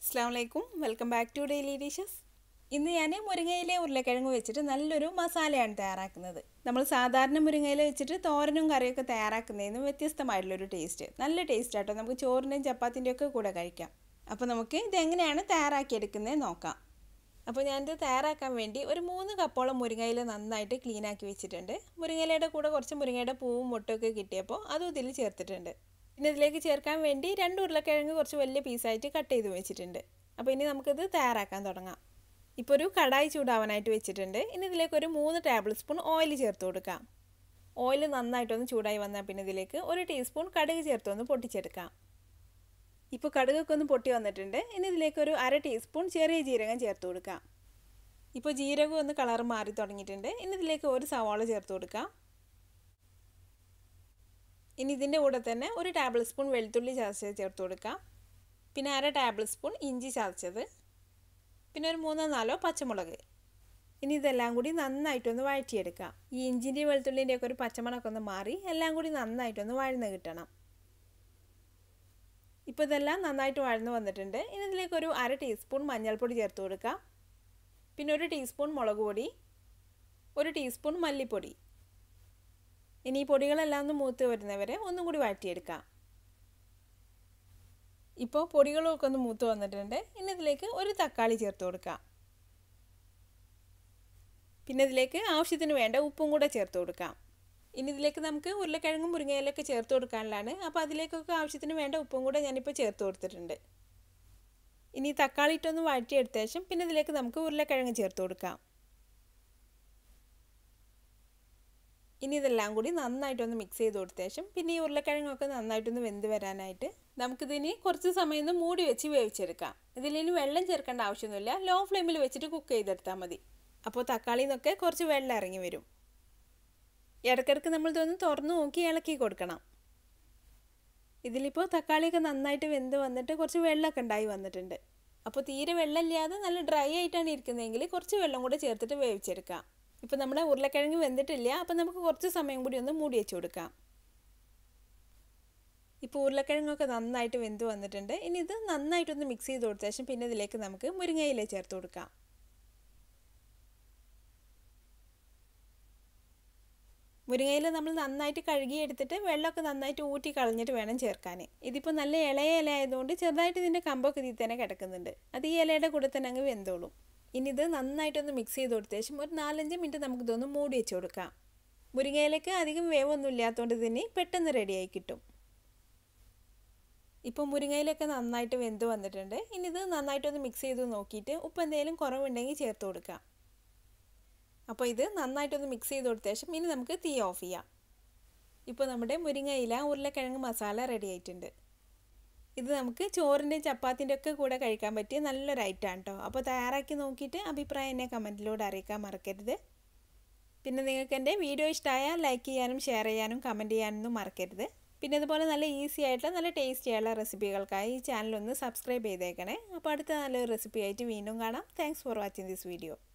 Assalamualaikum, welcome back to Daily Dishes. ഇന്ന് ഞാൻ മുരിങ്ങയില ഉരുളക്കിഴങ്ങ് വെച്ചിട്ട് നല്ലൊരു മസാലയാണ് തയ്യാറാക്കുന്നത്. നമ്മൾ സാധാരണ മുരിങ്ങയില വെച്ചിട്ട് തോരനും കറിയൊക്കെ തയ്യാറാക്കുന്നതിന് വ്യത്യസ്തമായിട്ടുള്ളൊരു ടേസ്റ്റ്. നല്ല ടേസ്റ്റ് ആട്ടോ, നമുക്ക് ചോറിൻ്റെയും ചപ്പാത്തിൻ്റെയും ഒക്കെ കൂടെ കഴിക്കാം. അപ്പോൾ നമുക്ക് ഇതെങ്ങനെയാണ് തയ്യാറാക്കിയെടുക്കുന്നത് നോക്കാം. അപ്പോൾ ഞാനിത് തയ്യാറാക്കാൻ വേണ്ടി ഒരു 3 കപ്പോളം മുരിങ്ങയില നന്നായിട്ട് ക്ലീൻ ആക്കി വെച്ചിട്ടുണ്ട്. മുരിങ്ങയിലയുടെ കൂടെ കുറച്ച് മുരിങ്ങയുടെ പൂവും മുട്ടൊക്കെ കിട്ടിയപ്പോൾ അതും ഇതിൽ ചേർത്തിട്ടുണ്ട്. പിന്നെ ഇതിലേക്ക് ചേർക്കാൻ വേണ്ടി 2 ഉരുളക്കിഴങ്ങ് കുറച്ച് വലിയ പീസായിട്ട് കട്ട് ചെയ്ത് വെച്ചിട്ടുണ്ട്. അപ്പോൾ ഇനി നമുക്കിത് തയ്യാറാക്കാൻ തുടങ്ങാം. ഇപ്പോൾ ഒരു കടായി ചൂടാവാനായിട്ട് വെച്ചിട്ടുണ്ട്. ഇനി ഇതിലേക്ക് ഒരു 3 ടേബിൾ സ്പൂൺ ഓയിൽ ചേർത്ത് കൊടുക്കാം. ഓയിൽ നന്നായിട്ടൊന്ന് ചൂടായി വന്നാൽ പിന്നെ ഇതിലേക്ക് 1 ടീസ്പൂൺ കടുക് ചേർത്തൊന്ന് പൊട്ടിച്ചെടുക്കാം. ഇപ്പോൾ കടുകൊക്കെ ഒന്ന് പൊട്ടി വന്നിട്ടുണ്ട്. ഇനി ഇതിലേക്ക് ഒരു 1/2 ടീസ്പൂൺ ചെറിയ ജീരകം ചേർത്ത് കൊടുക്കാം. ഇപ്പോൾ ജീരകം ഒന്ന് കളർ മാറി തുടങ്ങിയിട്ടുണ്ട്. ഇനി ഇതിലേക്ക് ഒരു സവാള ചേർത്ത് കൊടുക്കാം. ഇനി ഇതിൻ്റെ കൂടെ തന്നെ 1 ടേബിൾ സ്പൂൺ വെളുത്തുള്ളി ചതച്ചത് ചേർത്ത് കൊടുക്കാം. പിന്നെ 1/2 ടേബിൾ സ്പൂൺ ഇഞ്ചി ചതച്ചത്, പിന്നെ ഒരു 3-4 പച്ചമുളക്. ഇനി ഇതെല്ലാം കൂടി നന്നായിട്ടൊന്ന് വഴറ്റിയെടുക്കാം. ഈ ഇഞ്ചിൻ്റെയും വെളുത്തുള്ളിൻ്റെയൊക്കെ ഒരു പച്ചമണമൊക്കെ ഒന്ന് മാറി എല്ലാം കൂടി നന്നായിട്ടൊന്ന് വഴന്ന് കിട്ടണം. ഇപ്പോൾ ഇതെല്ലാം നന്നായിട്ട് വഴന്ന് വന്നിട്ടുണ്ട്. ഇനി ഇതിലേക്ക് ഒരു 1/2 ടീസ്പൂൺ മഞ്ഞൾപ്പൊടി ചേർത്ത് കൊടുക്കാം. പിന്നെ 1 ടീസ്പൂൺ മുളക് പൊടി, 1 ടീസ്പൂൺ മല്ലിപ്പൊടി. ഇനി ഈ പൊടികളെല്ലാം ഒന്ന് മൂത്ത് വരുന്നവരെ ഒന്നും കൂടി വഴറ്റിയെടുക്കാം. ഇപ്പോൾ പൊടികളൊക്കെ ഒന്ന് മൂത്ത് വന്നിട്ടുണ്ട്. ഇനി ഇതിലേക്ക് ഒരു തക്കാളി ചേർത്ത് കൊടുക്കാം. പിന്നെ ഇതിലേക്ക് ആവശ്യത്തിന് വേണ്ട ഉപ്പും കൂടെ ചേർത്ത് കൊടുക്കാം. ഇനി ഇതിലേക്ക് നമുക്ക് ഉരുളക്കിഴങ്ങും മുരിങ്ങയിലൊക്കെ ചേർത്ത് കൊടുക്കാനുള്ളതാണ്. അപ്പോൾ അതിലേക്കൊക്കെ ആവശ്യത്തിന് വേണ്ട ഉപ്പും കൂടെ ഞാനിപ്പോൾ ചേർത്ത് കൊടുത്തിട്ടുണ്ട്. ഇനി തക്കാളി ഇട്ടൊന്ന് വഴറ്റിയെടുത്ത ശേഷം പിന്നെ ഇതിലേക്ക് നമുക്ക് ഉരുളക്കിഴങ്ങ് ചേർത്ത് കൊടുക്കാം. ഇനി ഇതെല്ലാം കൂടി നന്നായിട്ടൊന്ന് മിക്സ് ചെയ്ത് കൊടുത്ത ശേഷം പിന്നെ ഈ ഉരുളക്കിഴങ്ങൊക്കെ നന്നായിട്ടൊന്ന് വെന്ത് വരാനായിട്ട് നമുക്കിതിനി കുറച്ച് സമയം ഒന്ന് മൂടി വെച്ച് വേവിച്ചെടുക്കാം. ഇതിലിനി വെള്ളം ചേർക്കേണ്ട ആവശ്യമൊന്നുമില്ല. ലോ ഫ്ലെയിമിൽ വെച്ചിട്ട് കുക്ക് ചെയ്തെടുത്താൽ മതി. അപ്പോൾ തക്കാളിയിൽ നിന്നൊക്കെ കുറച്ച് വെള്ളം ഇറങ്ങി വരും. ഇടയ്ക്കിടയ്ക്ക് നമ്മളിതൊന്ന് തുറന്ന് നോക്കി ഇളക്കി കൊടുക്കണം. ഇതിലിപ്പോൾ തക്കാളിയൊക്കെ നന്നായിട്ട് വെന്ത് വന്നിട്ട് കുറച്ച് വെള്ളമൊക്കെ ഉണ്ടായി വന്നിട്ടുണ്ട്. അപ്പോൾ തീരെ വെള്ളമില്ലാതെ നല്ല ഡ്രൈ ആയിട്ടാണ് ഇരിക്കുന്നതെങ്കിൽ കുറച്ച് വെള്ളം കൂടെ ചേർത്തിട്ട് വേവിച്ചെടുക്കാം. ഇപ്പോൾ നമ്മുടെ ഉരുളക്കിഴങ്ങ് വെന്തിട്ടില്ല. അപ്പോൾ നമുക്ക് കുറച്ച് സമയം കൂടി ഒന്ന് മൂടി വെച്ച് കൊടുക്കാം. ഇപ്പോൾ ഉരുളക്കിഴങ്ങൊക്കെ നന്നായിട്ട് വെന്ത് വന്നിട്ടുണ്ട്. ഇനി ഇത് നന്നായിട്ടൊന്ന് മിക്സ് ചെയ്ത് കൊടുത്ത ശേഷം പിന്നെ ഇതിലേക്ക് നമുക്ക് മുരിങ്ങയില ചേർത്ത് കൊടുക്കാം. മുരിങ്ങയില നമ്മൾ നന്നായിട്ട് കഴുകിയെടുത്തിട്ട് വെള്ളമൊക്കെ നന്നായിട്ട് ഊറ്റി കളഞ്ഞിട്ട് വേണം ചേർക്കാൻ. ഇതിപ്പോൾ നല്ല ഇളയ ഇല ആയതുകൊണ്ട് ചെറുതായിട്ട് ഇതിൻ്റെ കമ്പൊക്കെ ഇതിൽ തന്നെ കിടക്കുന്നുണ്ട്. അത് ഈ ഇലയുടെ കൂടെ തന്നെ അങ്ങ് വെന്തോളും. ഇനി ഇത് നന്നായിട്ടൊന്ന് മിക്സ് ചെയ്ത് കൊടുത്ത ശേഷം ഒരു 4-5 മിനിറ്റ് നമുക്കിതൊന്ന് മൂടി വെച്ച് കൊടുക്കാം. മുരിങ്ങയിലേക്ക് അധികം വേവൊന്നും ഇല്ലാത്തതുകൊണ്ട് ഇതിന് പെട്ടെന്ന് റെഡിയായി കിട്ടും. ഇപ്പോൾ മുരിങ്ങയിലൊക്കെ നന്നായിട്ട് വെന്ത് വന്നിട്ടുണ്ട്. ഇനി ഇത് നന്നായിട്ടൊന്ന് മിക്സ് ചെയ്ത് നോക്കിയിട്ട് ഉപ്പ് എന്തെങ്കിലും കുറവുണ്ടെങ്കിൽ ചേർത്ത് കൊടുക്കാം. അപ്പോൾ ഇത് നന്നായിട്ടൊന്ന് മിക്സ് ചെയ്ത് കൊടുത്ത ശേഷം ഇനി നമുക്ക് തീ ഓഫ് ചെയ്യാം. ഇപ്പോൾ നമ്മുടെ മുരിങ്ങയില ഉരുളക്കിഴങ്ങ് മസാല റെഡി ആയിട്ടുണ്ട്. ഇത് നമുക്ക് ചോറിൻ്റെയും ചപ്പാത്തിൻ്റെയും ഒക്കെ കൂടെ കഴിക്കാൻ പറ്റിയ നല്ലൊരു ഐറ്റമാണ് കേട്ടോ. അപ്പോൾ തയ്യാറാക്കി നോക്കിയിട്ട് അഭിപ്രായം എന്നെ കമൻറ്റിലൂടെ അറിയിക്കാൻ മറക്കരുത്. പിന്നെ നിങ്ങൾക്ക് എൻ്റെ വീഡിയോ ഇഷ്ടമായാൽ ലൈക്ക് ചെയ്യാനും ഷെയർ ചെയ്യാനും കമൻറ്റ് ചെയ്യാനൊന്നും മറക്കരുത്. പിന്നെ അതുപോലെ നല്ല ഈസി ആയിട്ടുള്ള നല്ല ടേസ്റ്റി ആയിട്ടുള്ള റെസിപ്പികൾക്കായി ഈ ചാനലൊന്ന് സബ്സ്ക്രൈബ് ചെയ്തേക്കണേ. അപ്പോൾ അടുത്ത നല്ലൊരു റെസിപ്പി ആയിട്ട് വീണ്ടും കാണാം. Thanks for watching this video.